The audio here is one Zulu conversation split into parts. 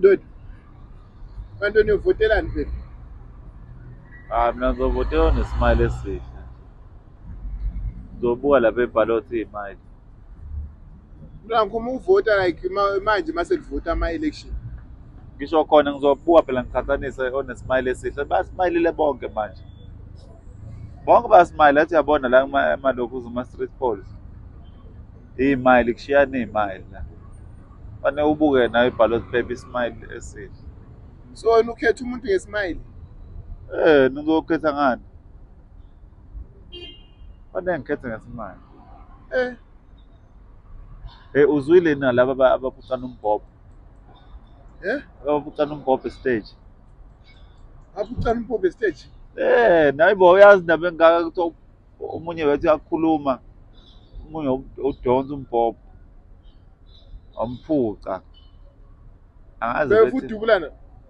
Ndoda. Kanti niyovotelani phela? Mina ngizovotela onesmile esihle. Ngizobuka lapha ebhalothi iy'mali. Mntwana uma uvota like manje mase livota ama-election. Ngisho khona ngizobuka phela ngiqhathanise onesmile esihle. Basmayilile bonke manje. Bonke basmayile athi uyabona la emalokhu kuma-street polls. Iy'mali kushiyana iy'mali la. Fanele ubuke nayo ibhalothi paper ismile esihle. So wena ukhetha umuntu ngesmile. Nizokhetha ngani? Fanele ngikhethe ngesmile. Uzwile na laba abaphutshana umBhobho? Abaphutshana umBhobho stage. Abaphutshana umBhobho stage? Naye bo uyazi indaba engaka ukuthi omunye wethu uyakhuluma, omunye udonsa umBhobho. Wamphuca. Angazi bethi. Befudubulana?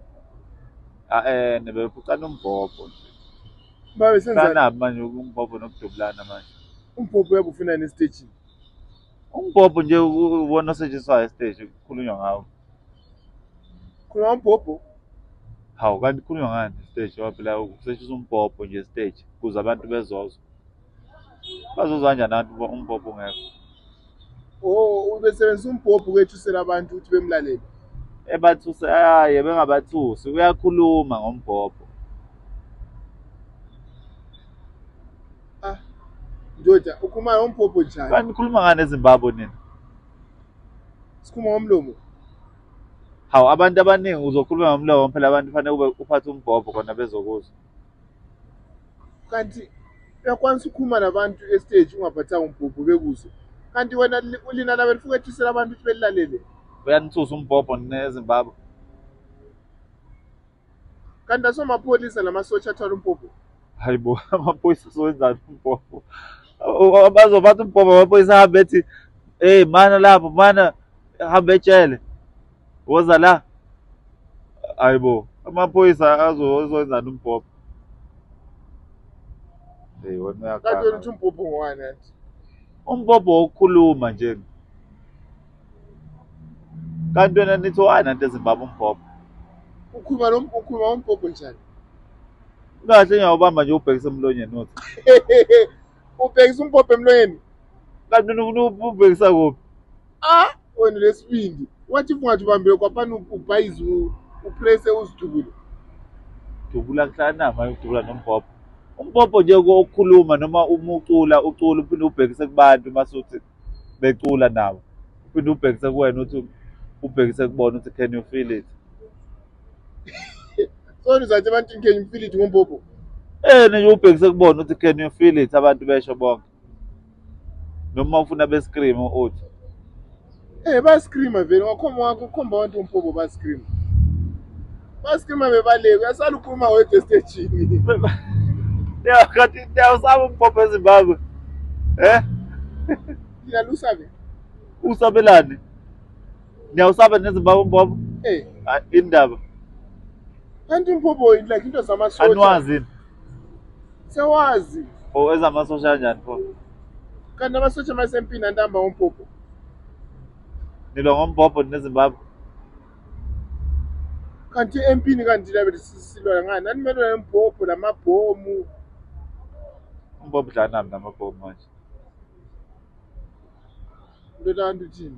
Nebephucana umBhobho nje. Babe senzani? Kanabo manje umBhobho nokudubulana manje. UmBhobho uyabufuna ne-stage. UmBhobho nje ubona osetshenziswayo stage kukhulunywa ngawo. Khuluma umBhobho? Hawu kanti kukhulunywa ngani stage ngoba phela kusetshenziswa umBhobho nje stage ukuze abantu bezozwe. Bazozwa kanjani abantu umBhobho ungekho? Ubesebenzisa umBhobho ukwethusela abantu ukuthi bemlalele. Ebathuse bengabathusi uyakhuluma ngomBhobho. Ndoda ukhuluma ngomBhobho njani? Kanti nikhuluma ngani eZimbabwe nina? Sikhuluma ngomlomo. Hawu abantu abaningi uzokhuluma ngomlomo phela abantu kufanele ube uphathe umBhobho khona bezokuzwa. Kanti uyakwanisa ukukhuluma nabantu estage ungaphathanga umBhobho bekuzwe. Kanti wena ulina labe lifuna ukuthisela abantu ukuthi belilalele. Uyanithusa umBhobho neZimbabwe. Kanti asomapholisa lamasotsha athwala umBhobho. Hayibo amaphoyisa sowenza umBhobho. Bazophatha umBhobho amaphoyisa ahambe ethi mana lapho mana hambe etshele. Woza la. Hayibo amaphoyisa azowenzana umBhobho. Wena uyakhala. Kanti wena uthi umBhobho ngowani athi? UmBhobho wokukhuluma nje. Kanti wena nithi wani nanti eZimbabwe umBhobho? Ukhuluma ngomBhobho njani? Kahle ngiyawubamba nje ubhekise emlonyeni uthi. Ubhekisa umBhobho emlonyeni? Kanti ubhekisa kuphi? Wena lesibindi. Wathi ungathi ubambile kwapana ubhayizi upresse uzidubule. Dubula kuhlana manje udubula nomBhobho. UmBhobho nje ukukhuluma noma ucula uphinde ubhekise kubantu masuthi becula nawo. Uphinde ubhekise kuwena uthi ubhekise kubona uthi can you feel it? So nizathi abantu can you feel it ngomBhobho? Nje ubhekise kubona uthi can you feel it abantu besho bonke. Noma ufuna bescream uthi. Bascreama vele ukhomba abantu umBhobho bascreama. Bascreama bebaleka uyasala ukhuluma wedwa estagini. Kanti usaba umBhobho eZimbabwe. Usabe? Usabelani? Niyawusaba neZimbabwe umBhobho? Indaba. Kanti umBhobho like into zamasosha. Anwazi. Sewazi. Ezamasosha kanjani pho? Kanti amasosha masempini antamba umBhobho. Nilwa ngomBhobho neZimbabwe. Kanti empini kanti labe silwa ngani? Nani melwe umBhobho lamabhomu. UmBhobho dlana namabhomu manje. Ndoda kanti uthini?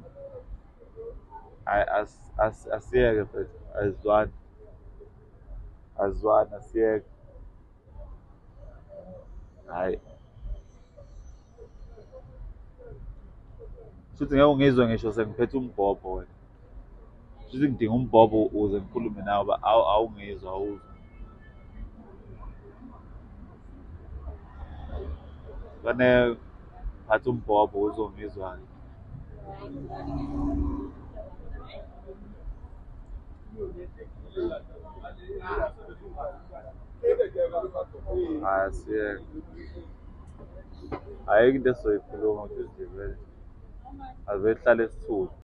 Asiyeke mfethu azizwani. Azizwani asiyeke. Hayi. Futhi ngeke ungizwe ngisho sengiphethe umBhobho wena. Futhi ngidinga umBhobho ukuze ngikhulume nawe awungizwa awuzwa. Kufanele phathe umBhobho uzongizwa. Asiyeke. Ayikho into esoyikhuluma ukuthi vele. Azehlale isithule.